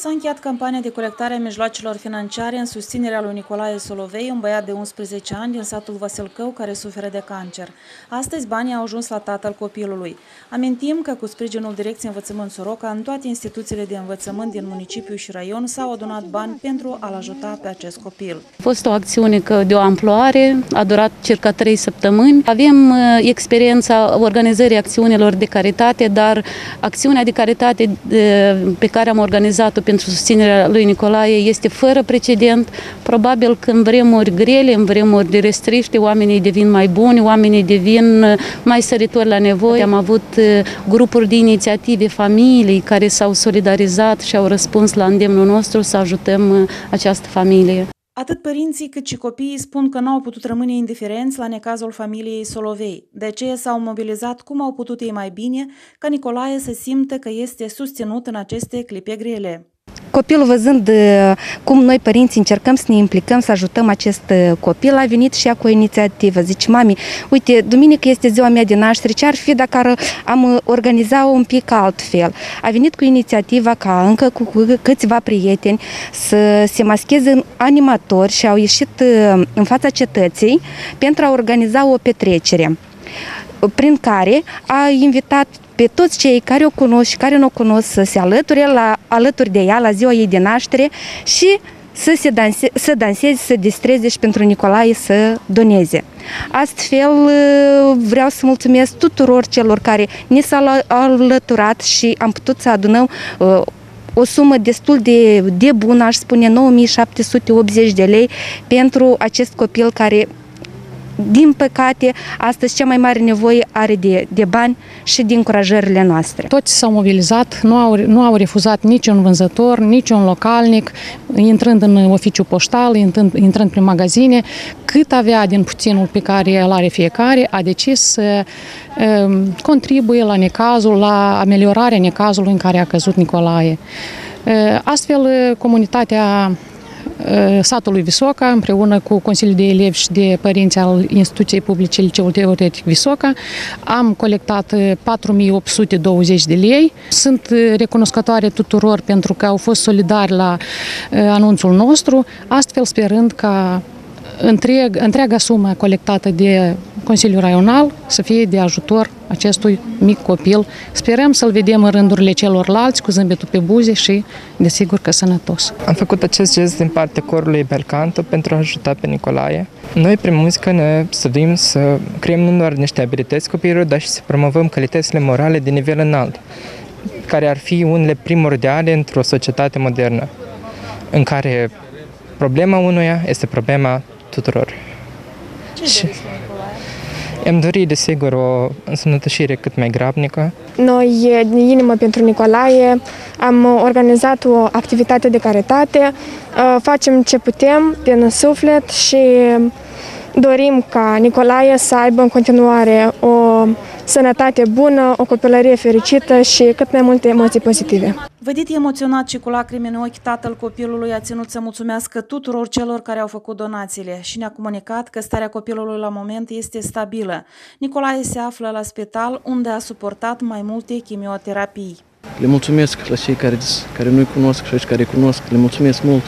S-a încheiat campania de colectare a mijloacelor financiare în susținerea lui Nicolae Solovei, un băiat de 11 ani din satul Văsălcău care suferă de cancer. Astăzi banii au ajuns la tatăl copilului. Amintim că cu sprijinul Direcției Învățământ Soroca, în toate instituțiile de învățământ din municipiu și raion s-au adunat bani pentru a-l ajuta pe acest copil. A fost o acțiune de o amploare, a durat circa 3 săptămâni. Avem experiența organizării acțiunilor de caritate, dar acțiunea de caritate pe care am organizat-o pentru susținerea lui Nicolae este fără precedent. Probabil că în vremuri grele, în vremuri de restriște, oamenii devin mai buni, oamenii devin mai săritori la nevoie. Am avut grupuri de inițiative, familii care s-au solidarizat și au răspuns la îndemnul nostru să ajutăm această familie. Atât părinții cât și copiii spun că n-au putut rămâne indiferenți la necazul familiei Solovei. De aceea s-au mobilizat cum au putut ei mai bine ca Nicolae să simtă că este susținut în aceste clipe grele. Copilul, văzând cum noi părinții încercăm să ne implicăm, să ajutăm acest copil, a venit și ea cu o inițiativă. Zice, mami, uite, duminică este ziua mea de naștere, ce ar fi dacă am organiza un pic altfel? A venit cu inițiativa ca încă cu câțiva prieteni să se mascheze în animatori și au ieșit în fața cetății pentru a organiza o petrecere, prin care a invitat pe toți cei care o cunosc și care nu o cunosc să se alăture alături de ea la ziua ei de naștere și să danseze, să distreze și pentru Nicolae să doneze. Astfel vreau să mulțumesc tuturor celor care ni s-au alăturat și am putut să adunăm o sumă destul de bună, aș spune 9780 de lei pentru acest copil care, din păcate, astăzi cea mai mare nevoie are de bani și de încurajările noastre. Toți s-au mobilizat, nu au refuzat niciun vânzător, niciun localnic, intrând în oficiu poștal, intrând prin magazine, cât avea din puținul pe care îl are fiecare, a decis să contribuie la necazul, la ameliorarea necazului în care a căzut Nicolae. Astfel, comunitatea satului Visoca, împreună cu Consiliul de Elevi și de părinți al Instituției Publice Liceul Teoretic Visoca, am colectat 4820 de lei. Sunt recunoscătoare tuturor pentru că au fost solidari la anunțul nostru, astfel sperând ca întreaga sumă colectată de Consiliul Raional să fie de ajutor acestui mic copil. Sperăm să-l vedem în rândurile celorlalți cu zâmbetul pe buze și, desigur, că sănătos. Am făcut acest gest din partea corului Belcanto pentru a ajuta pe Nicolae. Noi, prin muzică, ne străduim să creăm nu doar niște abilități copiilor, dar și să promovăm calitățile morale de nivel înalt, care ar fi unele primordiale într-o societate modernă, în care problema unuia este problema tuturor. Ce îmi dori, desigur, o însănătoșire cât mai grabnică. Noi, din inimă pentru Nicolae, am organizat o activitate de caritate, facem ce putem din suflet și dorim ca Nicolae să aibă în continuare o sănătate bună, o copilărie fericită și cât mai multe emoții pozitive. Vădit emoționat și cu lacrimi în ochi, tatăl copilului a ținut să mulțumească tuturor celor care au făcut donațiile și ne-a comunicat că starea copilului la moment este stabilă. Nicolae se află la spital, unde a suportat mai multe chimioterapii. Le mulțumesc la cei care nu-i cunosc și care îi cunosc, le mulțumesc mult.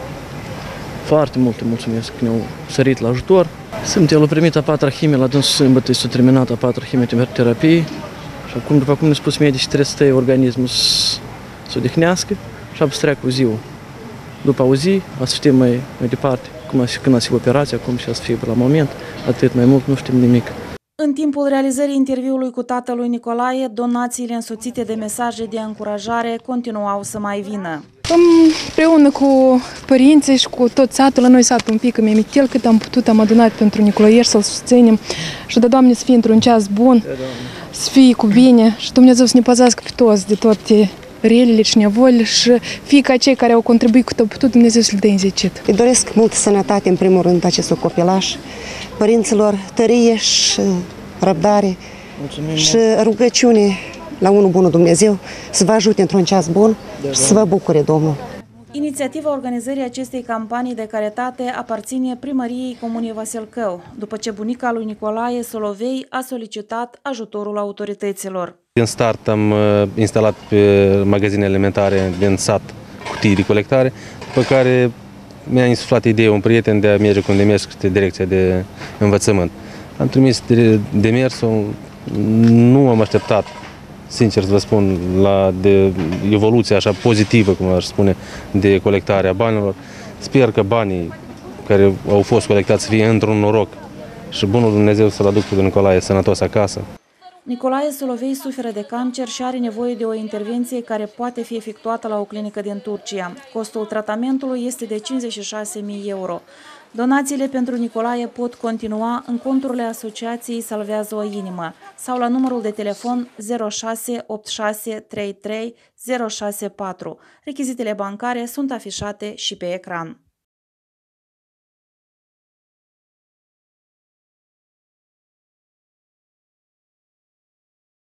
Foarte mult le mulțumesc că ne-au sărit la ajutor. El a primit a 4-a chimie, la dânsul sâmbătă s-a terminat a 4-a chimioterapie și acum, după cum ne-a spus medicii, trebuie să tăie organismul să odihnească și apoi să treacă o zi. După o zi, a să știm mai departe când a să fie operația, cum și a să fie la moment, atât mai mult nu știm nimic. În timpul realizării interviului cu tatălui Nicolae, donațiile însoțite de mesaje de încurajare continuau să mai vină. Împreună cu părinții și cu tot satul, la noi satul un pic în Mimitel, cât am putut, am adunat pentru Nicolae să-l susținem și de Doamne să fie într-un ceas bun, să fie cu bine și Dumnezeu să ne păzească pe toți de toate relele și nevoile și fie ca cei care au contribuit cât au putut, Dumnezeu să-l dea înzecit. Îi doresc multă sănătate, în primul rând, acestor copilași, părinților tărie și răbdare. Mulțumim și rugăciune la unul bunul Dumnezeu să vă ajute într-un ceas bun și să vă bucure Domnul. Inițiativa organizării acestei campanii de caritate aparține primăriei Comunei Văsălcău, după ce bunica lui Nicolae Solovei a solicitat ajutorul autorităților. Din start am instalat pe magazine alimentare din sat cutii de colectare, după care mi-a insuflat ideea un prieten de a merge cu un demers către direcția de învățământ. Am trimis demersul, nu am așteptat, sincer să vă spun, de evoluția așa pozitivă, cum aș spune, de colectarea banilor. Sper că banii care au fost colectați să fie într-un noroc și bunul Dumnezeu să-l aduc pe Nicolae sănătos acasă. Nicolae Solovei suferă de cancer și are nevoie de o intervenție care poate fi efectuată la o clinică din Turcia. Costul tratamentului este de 56.000 euro. Donațiile pentru Nicolae pot continua în conturile Asociației Salvează o Inimă sau la numărul de telefon 068633 064. Rechizitele bancare sunt afișate și pe ecran.